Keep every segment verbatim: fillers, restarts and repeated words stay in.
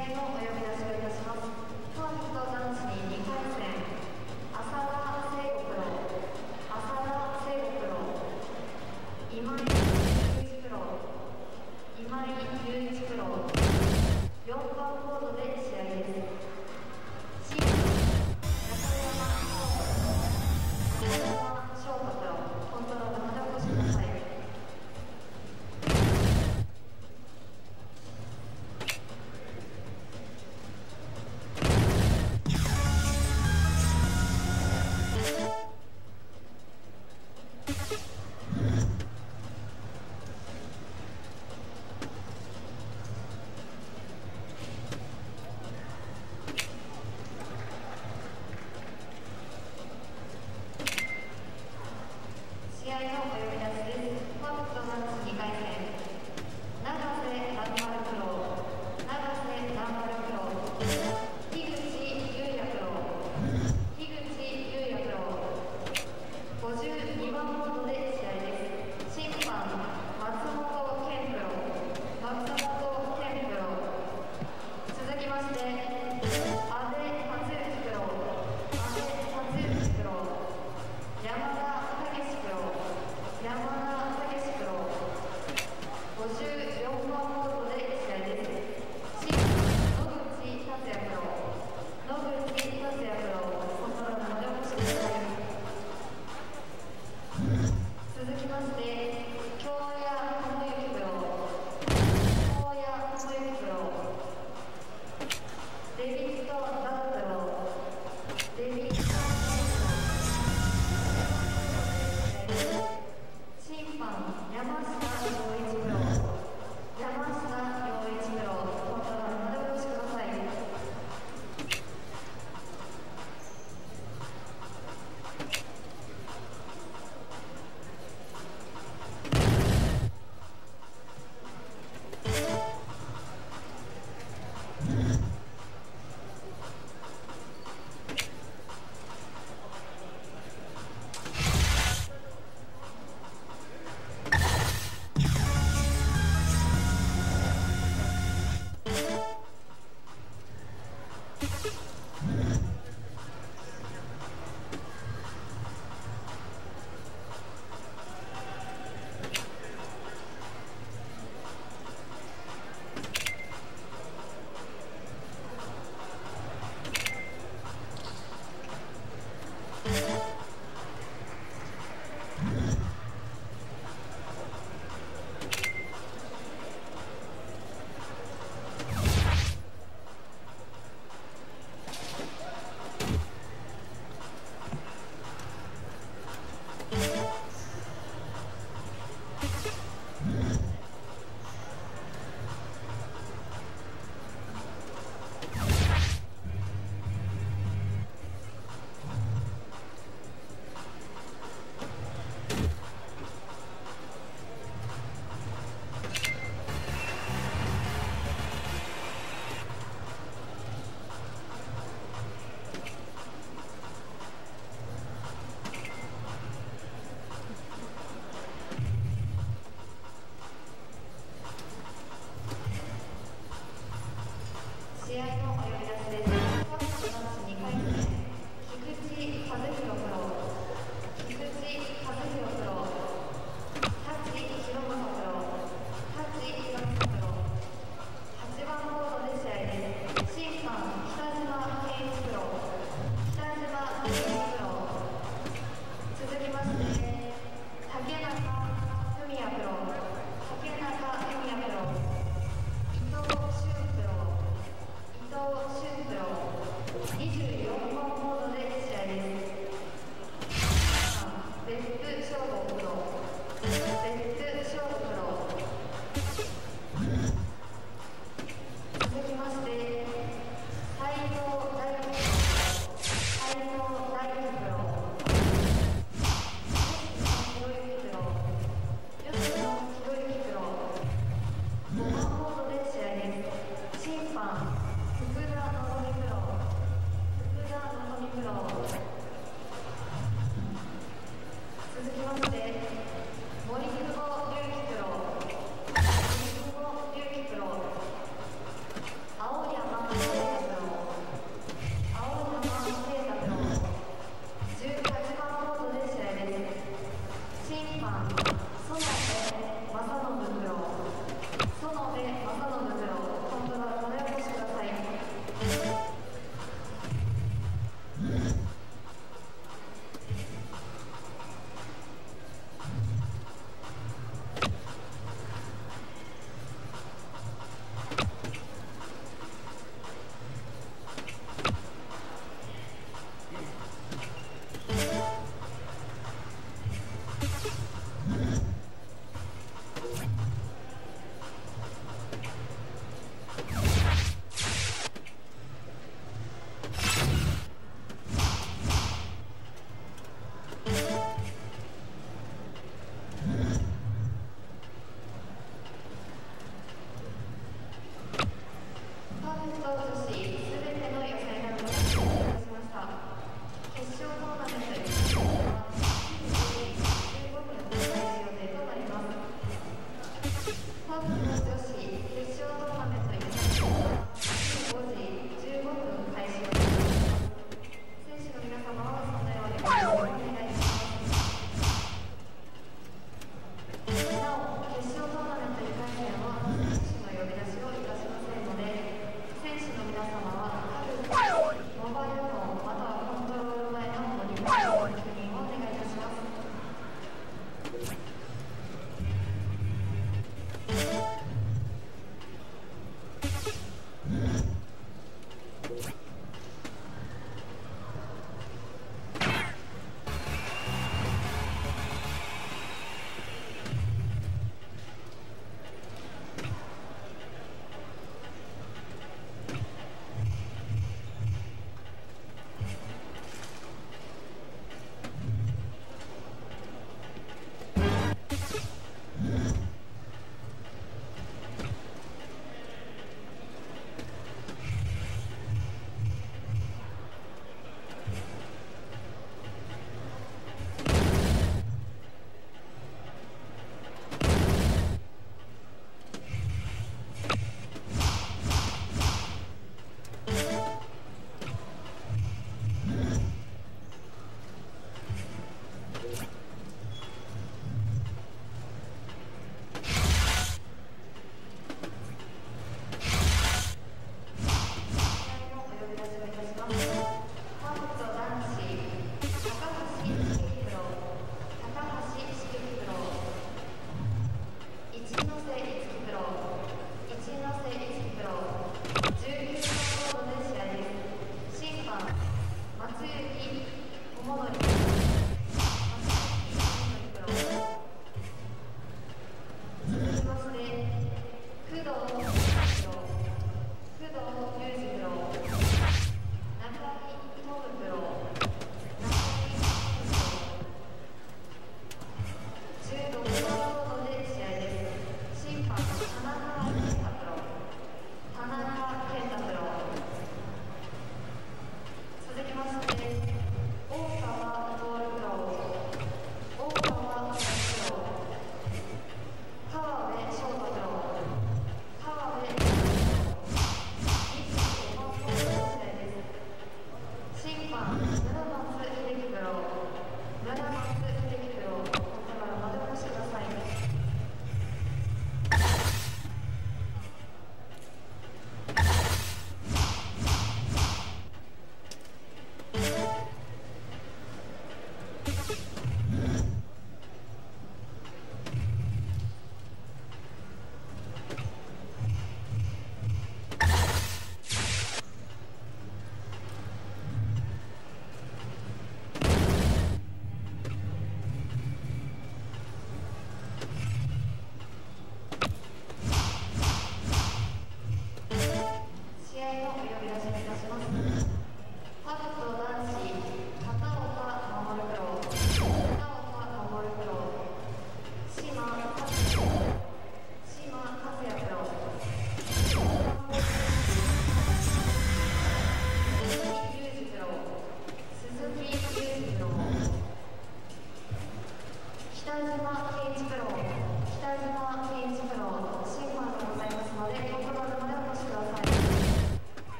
合のお呼び出しをいたします。パーフェクト男子ににかい戦、浅田聖吾プロ、浅田聖吾プロ、今井雄一プロ、今井雄一プロ、よんばんコートで試合です。中山翔太プロ、コントロールまでお越しください。試合のお呼び出しです。パーフェクト男子にかい戦、永瀬蘭丸プロ、永瀬蘭丸プロ、樋口優也プロ、樋口優也プロ、ごじゅうにばんコートで試合です。審判、松本健プロ、松本健プロ。続きまして、阿部克之プロ、阿部克之プロ、山田山田武プロ、ごじゅうよんばんコートで試合です。審判、野口達也プロ、野口達也プロ、コントロールまでお越しください。続きまして、京谷智之プロ、京谷智之プロ、デビッド・ダダプロ、デビッド・ダダプロ。審判、山下洋一プロ、山下洋一プロ、コントロールまでお越しください。試合のお呼び出しです。パーフェクト男子にかい戦、菊池和弘プロ、菊池和弘プロ、舘ひろまさプロ、舘ひろまさプロ。はちばんコートで試合です。審判、北島健一プロ、北島健一プロ。続きまして、竹中文也プロ、竹中文也プロ、伊藤俊プロ、伊藤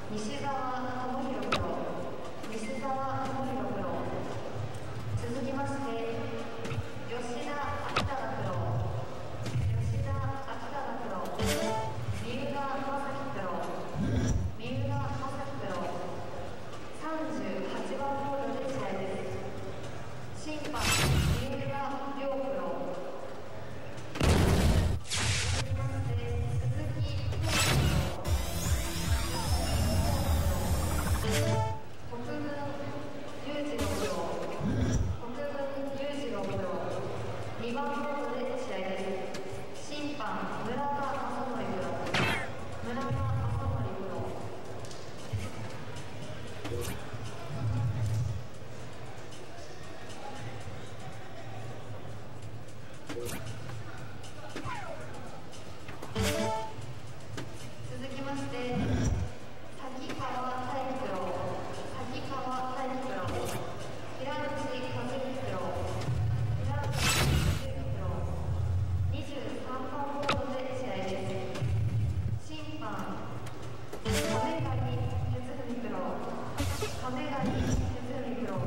西澤智弘プロ、西澤智弘プロ。続きまして、吉田秋田プロ、吉田秋田プロ、三浦正樹プロ、三浦正樹プロ、さんじゅうはちばんホールで試合です。審判、三浦亮プロ。続きまして、鈴木健プロ、国分裕次郎プロ、国分裕次郎プロ、にばんホールで試合です。審判、村田正則プロ、村田正則プロ。続きまして、滝川大輝プロ、滝川大輝プロ、平内和之プロ、平内和之プロ、にじゅうさんばんホールで試合です。審判、亀谷哲文プロ、亀谷哲文プロ。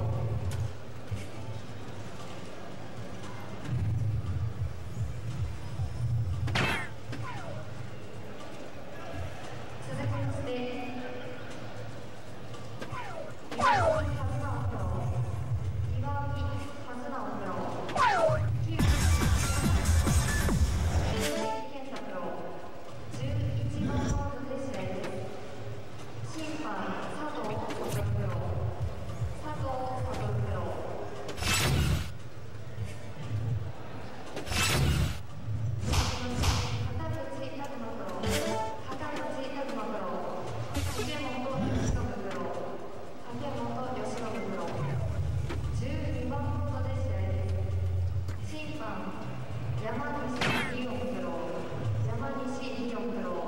続きまして、岩見和直プロ、岩見和直プロ、旧健太プロ、じゅういちばんホールで試合です。審判、佐藤悟プロ、佐藤悟プロ。片口拓磨プロ、片口拓磨プロ、竹本由伸プロ、竹本由伸プロ。じゅうにばんホールで試合です。審判、山西リオンプロ、山西リオンプロ。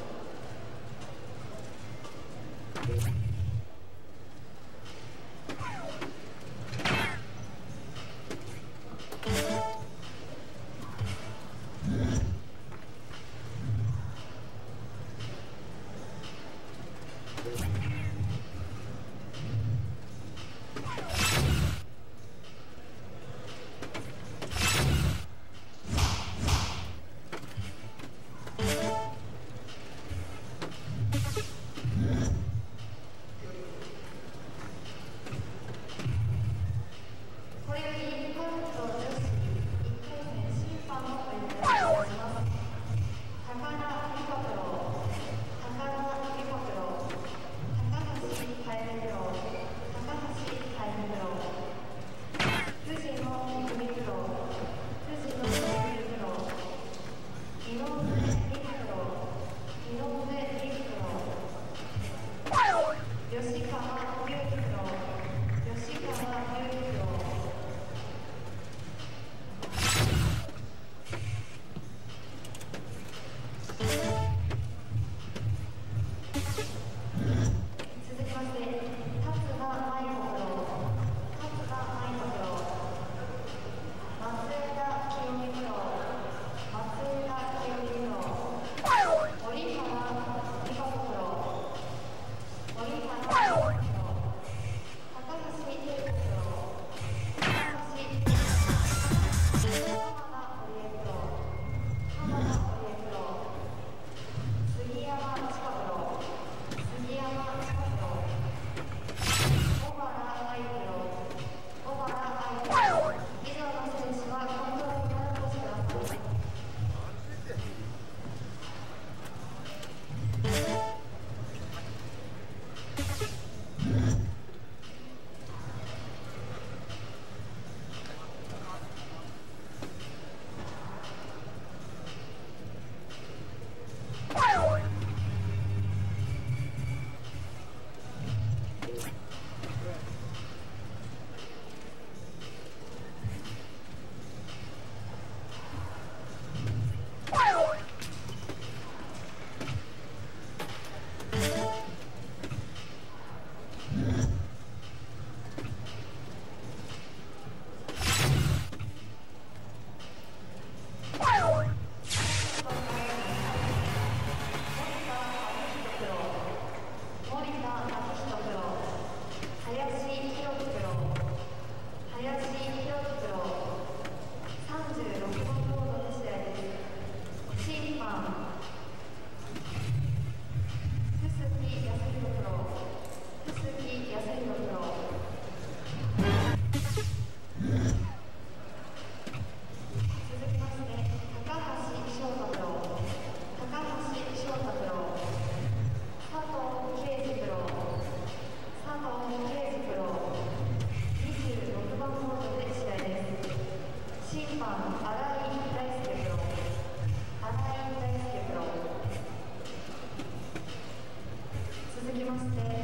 これよりパット女子いっかい戦審判のお呼び出しします。高田理香プロ、高田理香プロ、高橋楓プロ、高橋楓プロ、藤野美久美プロ、藤野美久美プロ、井上美久プロ、井上美久プロ、吉川優希プロ、吉川優希プロ。続きまして、辰田舞子プロ、辰田舞子プロ、松枝清美プロ、松枝清美プロ、折原理香子プロ、折原理香子プロ。 まして